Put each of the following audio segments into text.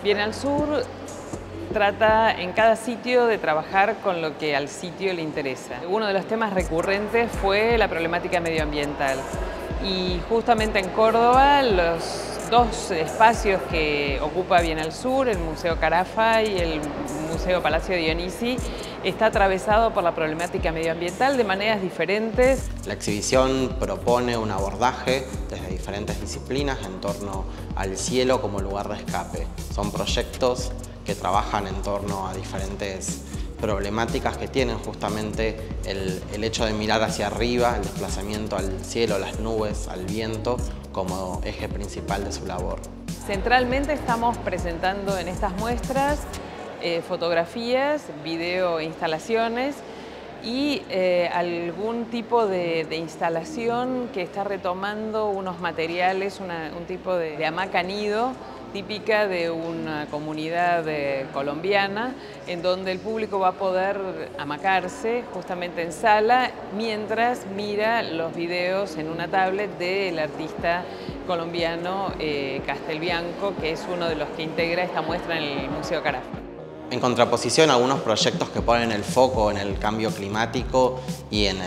Bienal Sur trata en cada sitio de trabajar con lo que al sitio le interesa. Uno de los temas recurrentes fue la problemática medioambiental y justamente en Córdoba los dos espacios que ocupa Bienal Sur, el Museo Carafa y el Museo Palacio Dionisi, está atravesado por la problemática medioambiental de maneras diferentes. La exhibición propone un abordaje desde diferentes disciplinas en torno al cielo como lugar de escape. Son proyectos que trabajan en torno a diferentes problemáticas que tienen justamente el hecho de mirar hacia arriba, el desplazamiento al cielo, las nubes, al viento, como eje principal de su labor. Centralmente estamos presentando en estas muestras fotografías, video e instalaciones y algún tipo de instalación que está retomando unos materiales, un tipo de hamaca nido típica de una comunidad colombiana, en donde el público va a poder hamacarse justamente en sala mientras mira los videos en una tablet del artista colombiano Castelbianco, que es uno de los que integra esta muestra en el Museo Carafa. En contraposición a algunos proyectos que ponen el foco en el cambio climático y en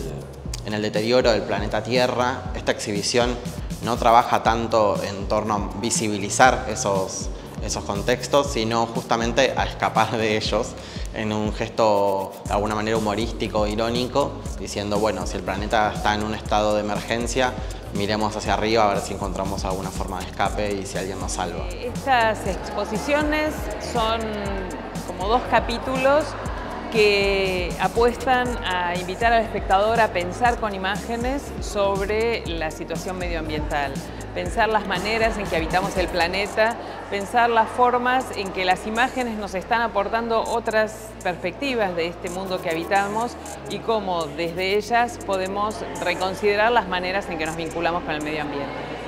el deterioro del planeta Tierra, esta exhibición no trabaja tanto en torno a visibilizar esos contextos, sino justamente a escapar de ellos en un gesto de alguna manera humorístico, irónico, diciendo, bueno, si el planeta está en un estado de emergencia, miremos hacia arriba a ver si encontramos alguna forma de escape y si alguien nos salva. Estas exposiciones son como dos capítulos que apuestan a invitar al espectador a pensar con imágenes sobre la situación medioambiental, pensar las maneras en que habitamos el planeta, pensar las formas en que las imágenes nos están aportando otras perspectivas de este mundo que habitamos y cómo desde ellas podemos reconsiderar las maneras en que nos vinculamos con el medio ambiente.